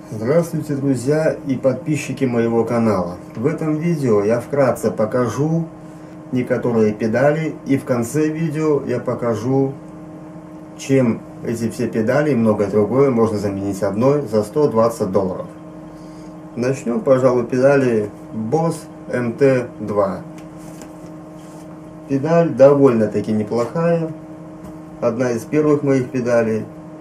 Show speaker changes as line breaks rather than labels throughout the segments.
Здравствуйте, друзья и подписчики моего канала. В этом видео я вкратце покажу некоторые педали, и в конце видео я покажу, чем эти все педали и многое другое можно заменить одной за $120. Начнем, пожалуй, педали Boss MT2. Педаль довольно-таки неплохая, одна из первых моих педалей.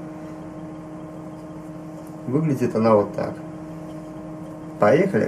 Выглядит она вот так. Поехали!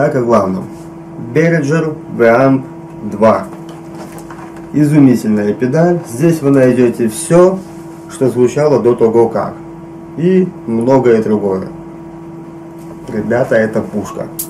Так, о главном. Behringer V-Amp 2. Изумительная педаль. Здесь вы найдете все, что звучало до того как. И многое другое. Ребята, это пушка.